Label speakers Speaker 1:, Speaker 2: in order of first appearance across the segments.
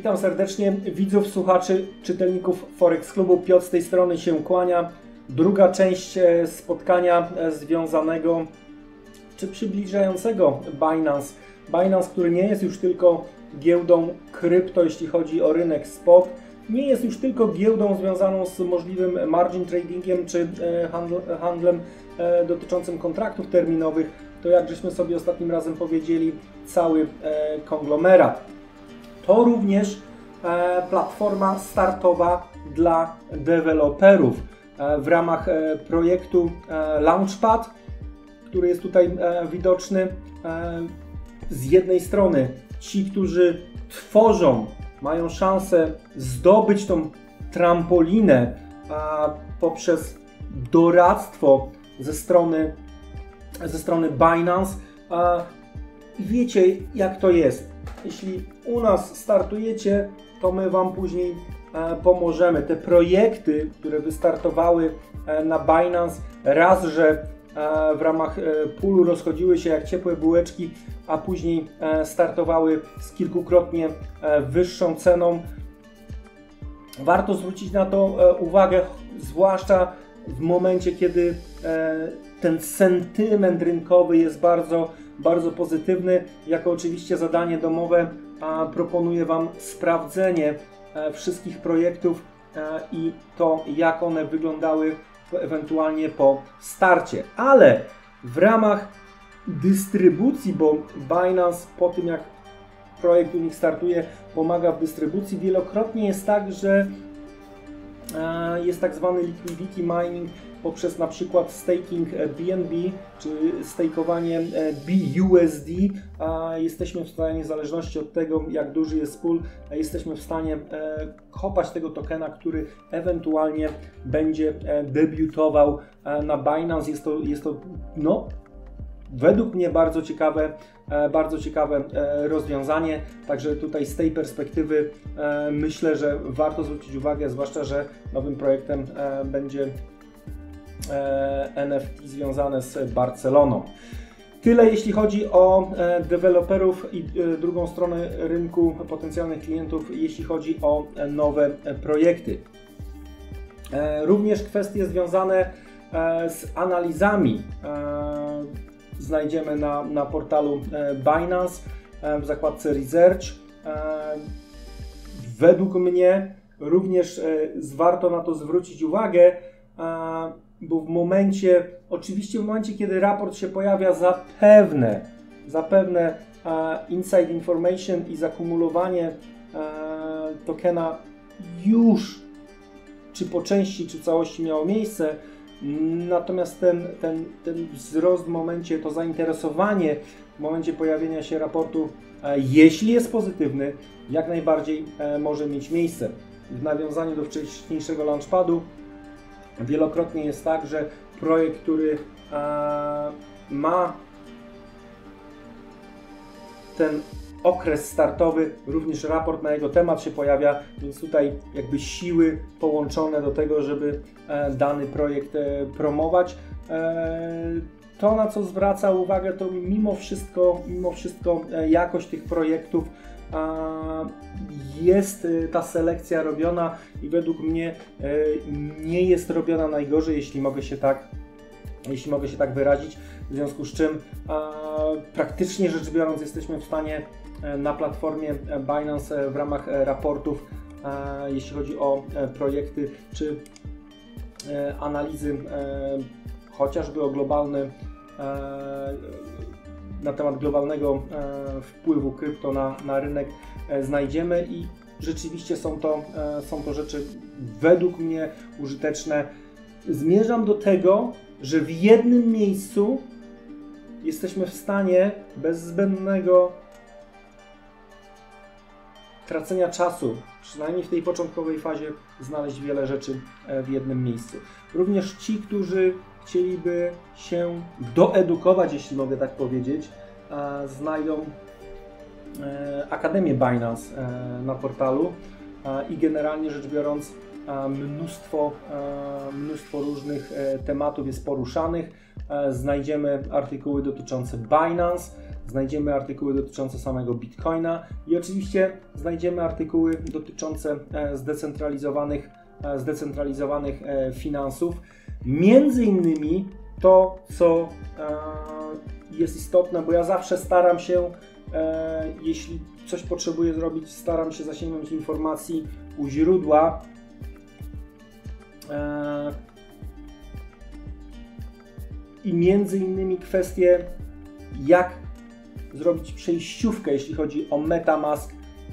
Speaker 1: Witam serdecznie widzów, słuchaczy, czytelników Forex Klubu. Piotr z tej strony się kłania. Druga część spotkania związanego czy przybliżającego Binance. Binance, który nie jest już tylko giełdą krypto, jeśli chodzi o rynek spot. Nie jest już tylko giełdą związaną z możliwym margin tradingiem czy handlem dotyczącym kontraktów terminowych. To jak żeśmy sobie ostatnim razem powiedzieli, cały konglomerat. To również platforma startowa dla deweloperów w ramach projektu Launchpad, który jest tutaj widoczny. Z jednej strony ci, którzy tworzą, mają szansę zdobyć tą trampolinę poprzez doradztwo ze strony Binance. Wiecie, jak to jest. Jeśli u nas startujecie, to my Wam później pomożemy. Te projekty, które wystartowały na Binance, raz, że w ramach poolu rozchodziły się jak ciepłe bułeczki, a później startowały z kilkukrotnie wyższą ceną. Warto zwrócić na to uwagę, zwłaszcza w momencie, kiedy ten sentyment rynkowy jest bardzo pozytywny. Jako oczywiście zadanie domowe proponuję Wam sprawdzenie wszystkich projektów i to, jak one wyglądały ewentualnie po starcie. Ale w ramach dystrybucji, bo Binance po tym, jak projekt u nich startuje, pomaga w dystrybucji, wielokrotnie jest tak, że jest tak zwany liquidity mining poprzez na przykład staking BNB czy stakeowanie BUSD. Jesteśmy w stanie, w zależności od tego, jak duży jest pool, jesteśmy w stanie kopać tego tokena, który ewentualnie będzie debiutował na Binance. Jest to no, według mnie bardzo ciekawe rozwiązanie, także tutaj z tej perspektywy myślę, że warto zwrócić uwagę, zwłaszcza, że nowym projektem będzie NFT związane z Barceloną. Tyle jeśli chodzi o deweloperów i drugą stronę rynku potencjalnych klientów, jeśli chodzi o nowe projekty. Również kwestie związane z analizami znajdziemy na portalu Binance w zakładce Research. Według mnie również warto na to zwrócić uwagę, bo oczywiście w momencie, kiedy raport się pojawia, zapewne inside information i zakumulowanie tokena już czy po części, czy całości miało miejsce. Natomiast ten wzrost w momencie, to zainteresowanie w momencie pojawienia się raportu, jeśli jest pozytywny, jak najbardziej może mieć miejsce. W nawiązaniu do wcześniejszego launchpadu wielokrotnie jest tak, że projekt, który ma ten okres startowy, również raport na jego temat się pojawia, więc tutaj jakby siły połączone do tego, żeby dany projekt promować. To, na co zwraca uwagę, to mimo wszystko jakość tych projektów, jest ta selekcja robiona i według mnie nie jest robiona najgorzej, jeśli mogę się tak wyrazić, w związku z czym praktycznie rzecz biorąc jesteśmy w stanie na platformie Binance w ramach raportów, jeśli chodzi o projekty czy analizy chociażby o na temat globalnego wpływu krypto na rynek znajdziemy i rzeczywiście są to rzeczy według mnie użyteczne. Zmierzam do tego, że w jednym miejscu jesteśmy w stanie bez zbędnego tracenia czasu, przynajmniej w tej początkowej fazie, znaleźć wiele rzeczy w jednym miejscu. Również ci, którzy chcieliby się doedukować, jeśli mogę tak powiedzieć, znajdą Akademię Binance na portalu i generalnie rzecz biorąc mnóstwo różnych tematów jest poruszanych. Znajdziemy artykuły dotyczące Binance, znajdziemy artykuły dotyczące samego Bitcoina i oczywiście znajdziemy artykuły dotyczące zdecentralizowanych finansów. Między innymi to, co jest istotne, bo ja zawsze staram się, jeśli coś potrzebuję zrobić, staram się zasięgnąć informacji u źródła. I między innymi kwestie, jak zrobić przejściówkę, jeśli chodzi o MetaMask,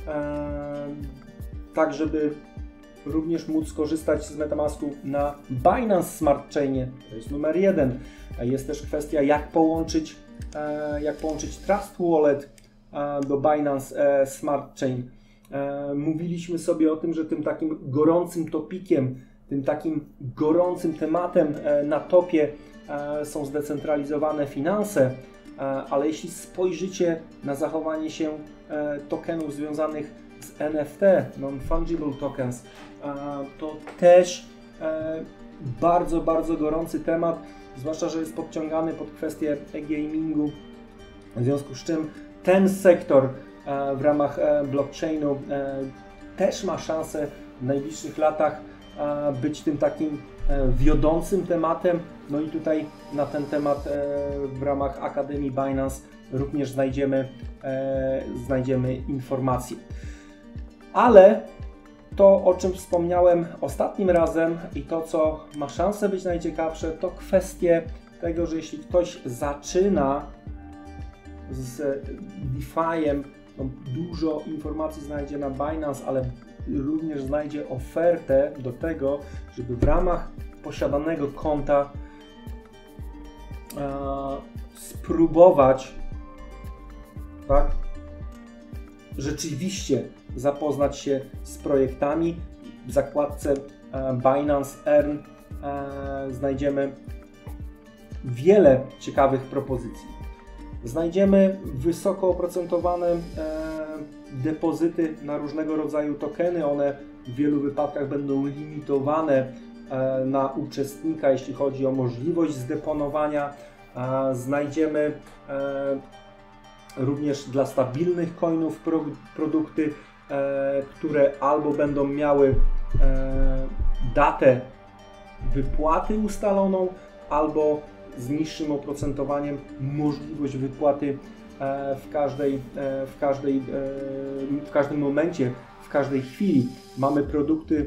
Speaker 1: tak żeby również móc korzystać z MetaMasku na Binance Smart Chainie. To jest numer 1. Jest też kwestia, jak połączyć Trust Wallet do Binance Smart Chain. Mówiliśmy sobie o tym, że tym takim gorącym topikiem, tym takim gorącym tematem na topie są zdecentralizowane finanse, ale jeśli spojrzycie na zachowanie się tokenów związanych z NFT, Non-Fungible Tokens, to też bardzo, bardzo gorący temat, zwłaszcza, że jest podciągany pod kwestię e-gamingu, w związku z czym ten sektor w ramach blockchainu też ma szansę w najbliższych latach być tym takim wiodącym tematem. No i tutaj na ten temat w ramach Akademii Binance również znajdziemy informacje. Ale to, o czym wspomniałem ostatnim razem i to, co ma szansę być najciekawsze, to kwestie tego, że jeśli ktoś zaczyna z DeFi'em, to dużo informacji znajdzie na Binance, ale również znajdzie ofertę do tego, żeby w ramach posiadanego konta spróbować, tak, rzeczywiście zapoznać się z projektami. W zakładce Binance Earn znajdziemy wiele ciekawych propozycji. Znajdziemy wysoko oprocentowane depozyty na różnego rodzaju tokeny. One w wielu wypadkach będą limitowane na uczestnika, jeśli chodzi o możliwość zdeponowania. Znajdziemy również dla stabilnych coinów produkty, które albo będą miały datę wypłaty ustaloną, albo z niższym oprocentowaniem możliwość wypłaty w każdym momencie, w każdej chwili. Mamy produkty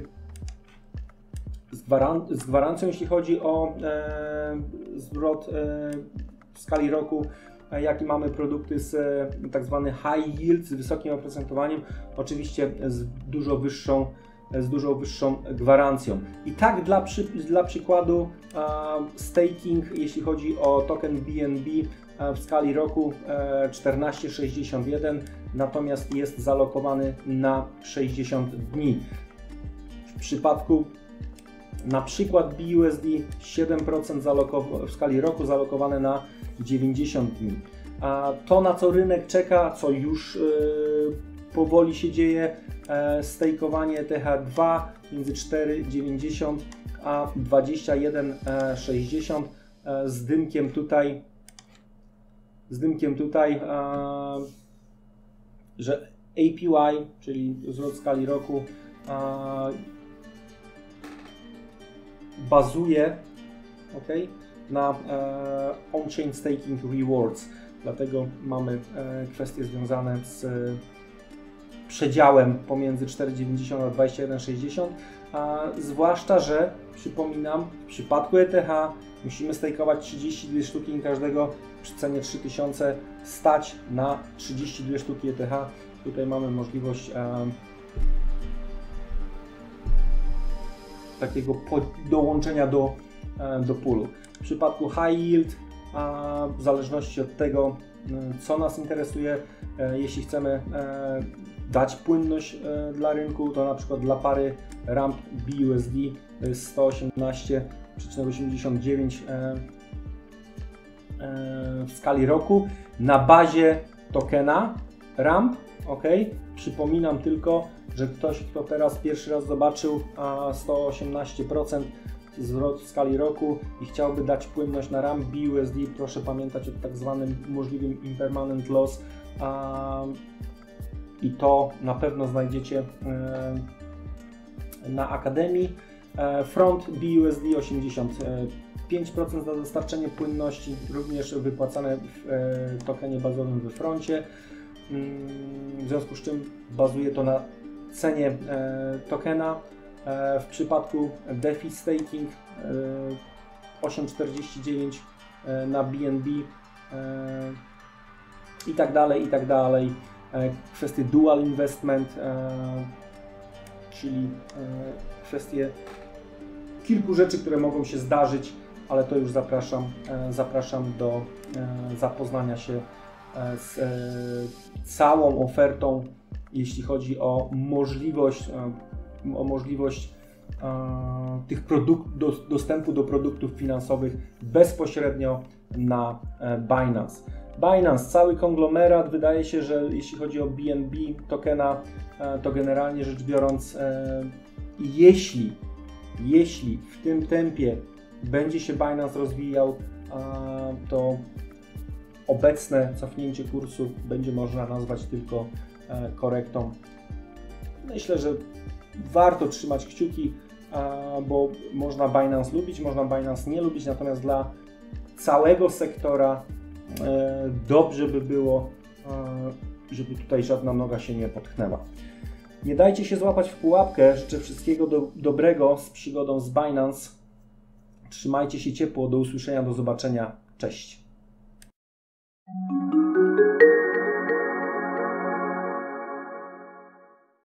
Speaker 1: z gwarancją, jeśli chodzi o zwrot w skali roku, jak i mamy produkty z tak zwany high yield, z wysokim oprocentowaniem, oczywiście z dużo wyższą gwarancją. I tak dla przykładu staking, jeśli chodzi o token BNB w skali roku 14,61, natomiast jest zalokowany na 60 dni. W przypadku na przykład BUSD 7% w skali roku zalokowane na 90 dni. To, na co rynek czeka, co już powoli się dzieje, stejkowanie TH2 między 4,90 a 21,60 z dymkiem tutaj, że APY, czyli wzrost w skali roku, bazuje na on-chain staking rewards. Dlatego mamy kwestie związane z przedziałem pomiędzy 4,90 a 21,60, zwłaszcza, że przypominam, w przypadku ETH musimy stejkować 32 sztuki każdego przy cenie 3000, stać na 32 sztuki ETH. Tutaj mamy możliwość takiego dołączenia do poolu. W przypadku high yield, w zależności od tego, co nas interesuje, jeśli chcemy dać płynność dla rynku, to na przykład dla pary RAMP BUSD to jest 118,89 w skali roku na bazie tokena RAMP. Przypominam tylko, że ktoś, kto teraz pierwszy raz zobaczył 118%, zwrot w skali roku i chciałby dać płynność na RAM BUSD, proszę pamiętać o tak zwanym możliwym impermanent loss, i to na pewno znajdziecie na Akademii. Front BUSD 85% za dostarczenie płynności, również wypłacane w tokenie bazowym we froncie. W związku z czym bazuje to na cenie tokena. W przypadku DeFi Staking 8,49 na BNB i tak dalej. Kwestie dual investment, czyli kwestie kilku rzeczy, które mogą się zdarzyć, ale to już zapraszam do zapoznania się z całą ofertą, jeśli chodzi o możliwość tych dostępu do produktów finansowych bezpośrednio na Binance. Binance, cały konglomerat, wydaje się, że jeśli chodzi o BNB tokena, to generalnie rzecz biorąc, jeśli w tym tempie będzie się Binance rozwijał, to obecne cofnięcie kursu będzie można nazwać tylko korektą. Myślę, że warto trzymać kciuki, bo można Binance lubić, można Binance nie lubić, natomiast dla całego sektora dobrze by było, żeby tutaj żadna noga się nie potknęła. Nie dajcie się złapać w pułapkę. Życzę wszystkiego dobrego z przygodą z Binance. Trzymajcie się ciepło. Do usłyszenia, do zobaczenia. Cześć.